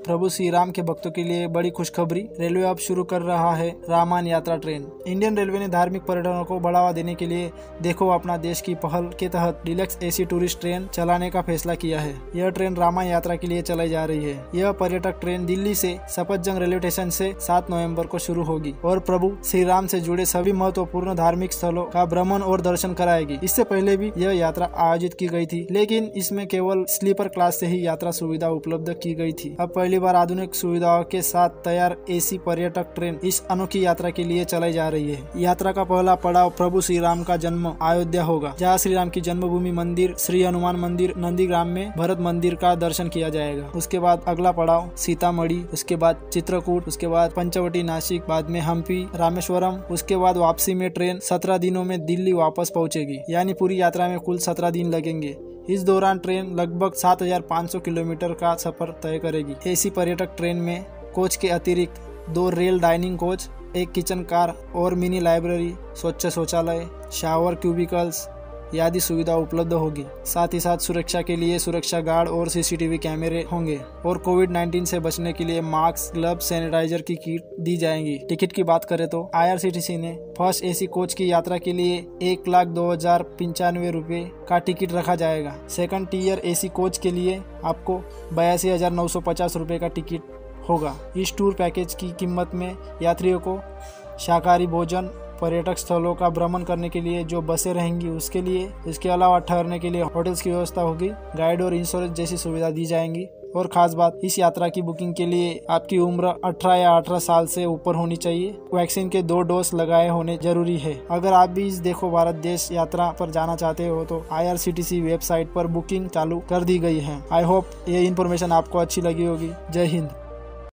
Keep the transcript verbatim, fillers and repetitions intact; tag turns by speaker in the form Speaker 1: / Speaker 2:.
Speaker 1: प्रभु श्री राम के भक्तों के लिए बड़ी खुशखबरी, रेलवे अब शुरू कर रहा है रामायण यात्रा ट्रेन। इंडियन रेलवे ने धार्मिक पर्यटनों को बढ़ावा देने के लिए देखो अपना देश की पहल के तहत डिलक्स एसी टूरिस्ट ट्रेन चलाने का फैसला किया है। यह ट्रेन रामायण यात्रा के लिए चलाई जा रही है। यह पर्यटक ट्रेन दिल्ली से सफदरजंग रेलवे स्टेशन से सात नवंबर को शुरू होगी और प्रभु श्री राम से जुड़े सभी महत्वपूर्ण धार्मिक स्थलों का भ्रमण और दर्शन कराएगी। इससे पहले भी यह यात्रा आयोजित की गई थी, लेकिन इसमें केवल स्लीपर क्लास से ही यात्रा सुविधा उपलब्ध की गई थी। अब पहली बार आधुनिक सुविधाओं के साथ तैयार एसी पर्यटक ट्रेन इस अनोखी यात्रा के लिए चलाई जा रही है। यात्रा का पहला पड़ाव प्रभु श्री राम का जन्म अयोध्या होगा, जहाँ श्री राम की जन्मभूमि मंदिर श्री हनुमान मंदिर नंदीग्राम में भरत मंदिर का दर्शन किया जाएगा। उसके बाद अगला पड़ाव सीतामढ़ी, उसके बाद चित्रकूट, उसके बाद पंचवटी नासिक, बाद में हम्पी रामेश्वरम। उसके बाद वापसी में ट्रेन सत्रह दिनों में दिल्ली वापस पहुंचेगी, यानी पूरी यात्रा में कुल सत्रह दिन लगेंगे। इस दौरान ट्रेन लगभग सात हजार पाँच सौ किलोमीटर का सफर तय करेगी। एसी पर्यटक ट्रेन में कोच के अतिरिक्त दो रेल डाइनिंग कोच, एक किचन कार और मिनी लाइब्रेरी, स्वच्छ शौचालय, शावर क्यूबिकल्स आदि सुविधा उपलब्ध होगी। साथ ही साथ सुरक्षा के लिए सुरक्षा गार्ड और सीसीटीवी कैमरे होंगे और कोविड नाइन्टीन से बचने के लिए मास्क, ग्लव्स, सैनिटाइजर की किट दी जाएंगी। टिकट की बात करें तो आईआरसीटीसी ने फर्स्ट एसी कोच की यात्रा के लिए एक लाख दो हजार पंचानवे रूपए का टिकट रखा जाएगा। सेकंड टीयर एसी कोच के लिए आपको बयासी हजार नौ सौ पचास रूपए का टिकट होगा। इस टूर पैकेज की कीमत में यात्रियों को शाकाहारी भोजन, पर्यटक स्थलों का भ्रमण करने के लिए जो बसें रहेंगी उसके लिए, इसके अलावा ठहरने के लिए होटल्स की व्यवस्था होगी, गाइड और इंश्योरेंस जैसी सुविधा दी जाएंगी। और खास बात, इस यात्रा की बुकिंग के लिए आपकी उम्र अठारह या अठारह साल से ऊपर होनी चाहिए। वैक्सीन के दो डोज लगाए होने जरूरी है। अगर आप भी इस देखो भारत देश यात्रा पर जाना चाहते हो तो आईआरसीटीसी वेबसाइट पर बुकिंग चालू कर दी गई है। आई होप ये इन्फॉर्मेशन आपको अच्छी लगी होगी। जय हिंद।